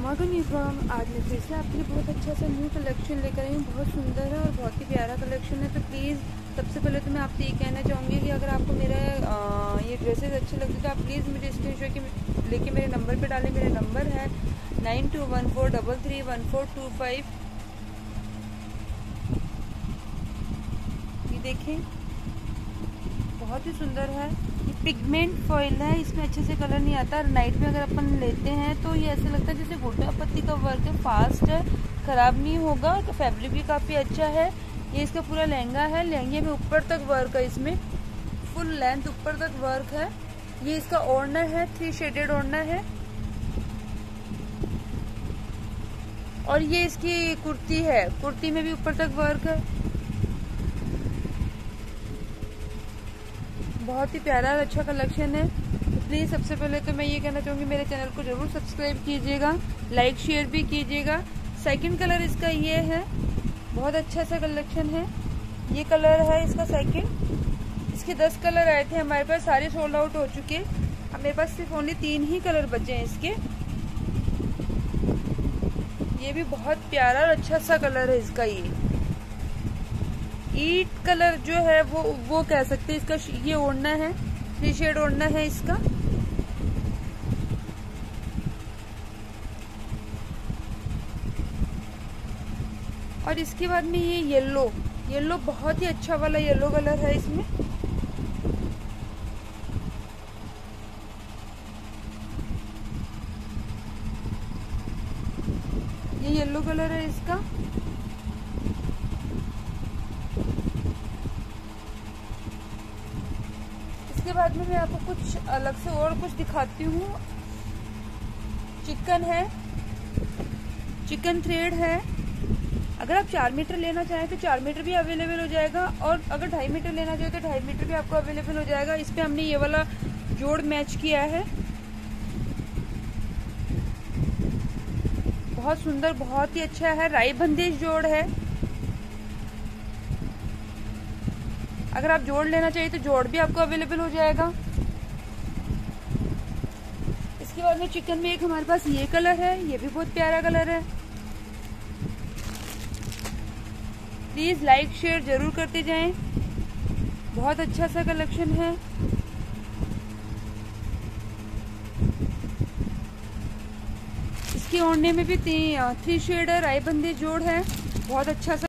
अस्सलामुअलैकुम। आज मैं फिर से आपके लिए बहुत अच्छा सा न्यू कलेक्शन लेकर आई हूँ। बहुत सुंदर है और बहुत ही प्यारा कलेक्शन है। तो प्लीज़ सबसे पहले तो मैं आपसे ये कहना चाहूँगी कि अगर आपको मेरा ये ड्रेसेस अच्छे लगते तो आप प्लीज़ मुझे स्क्रीनशॉट लेके मेरे नंबर पे डालें। मेरा नंबर है 9214331425। ये देखें, बहुत ही सुंदर है। ये पिगमेंट फॉइल है, इसमें अच्छे से कलर नहीं आता। नाइट में अगर अपन लेते हैं तो ये ऐसा लगता है जैसे गोटा पत्ती का वर्क है, फास्ट है, खराब नहीं होगा। तो फैब्रिक भी काफ़ी अच्छा है। ये इसका पूरा लहंगा है। लहंगे में ऊपर तक वर्क है, इसमें फुल लेंथ ऊपर तक वर्क है। ये इसका ओढ़ना है, 3 शेडेड ओढ़ना है। और ये इसकी कुर्ती है, कुर्ती में भी ऊपर तक वर्क है। बहुत ही प्यारा और अच्छा कलेक्शन है। तो प्लीज़ सबसे पहले तो मैं ये कहना चाहूँगी मेरे चैनल को ज़रूर सब्सक्राइब कीजिएगा, लाइक शेयर भी कीजिएगा। सेकंड कलर इसका ये है, बहुत अच्छा सा कलेक्शन है। ये कलर है इसका सेकंड। इसके 10 कलर आए थे हमारे पास, सारे सोल्ड आउट हो चुके। अब मेरे पास सिर्फ ओनली 3 ही कलर बचे हैं इसके। ये भी बहुत प्यारा और अच्छा सा कलर है इसका। ये ईट कलर जो है वो कह सकते हैं इसका। ये ओढ़ना है, 3 शेड ओढ़ना है इसका। और इसके बाद में ये येलो बहुत ही अच्छा वाला येलो कलर है इसमें। ये येलो कलर है इसका। इसके बाद में मैं आपको कुछ अलग से और कुछ दिखाती हूँ। चिकन है, चिकन थ्रेड है। अगर आप 4 मीटर लेना चाहें तो 4 मीटर भी अवेलेबल हो जाएगा, और अगर 2.5 मीटर लेना चाहें तो 2.5 मीटर भी आपको अवेलेबल हो जाएगा। इस पे हमने ये वाला जोड़ मैच किया है। बहुत सुंदर, बहुत ही अच्छा है। राई बंदेज जोड़ है। अगर आप जोड़ लेना चाहिए तो जोड़ भी आपको अवेलेबल हो जाएगा। इसके बाद में चिकन में एक हमारे पास ये कलर है, ये भी बहुत प्यारा कलर है। प्लीज लाइक शेयर जरूर करते जाएं। बहुत अच्छा सा कलेक्शन है। इसके ओढ़ने में भी 3 शेड है, राई बंदी जोड़ है। बहुत अच्छा सा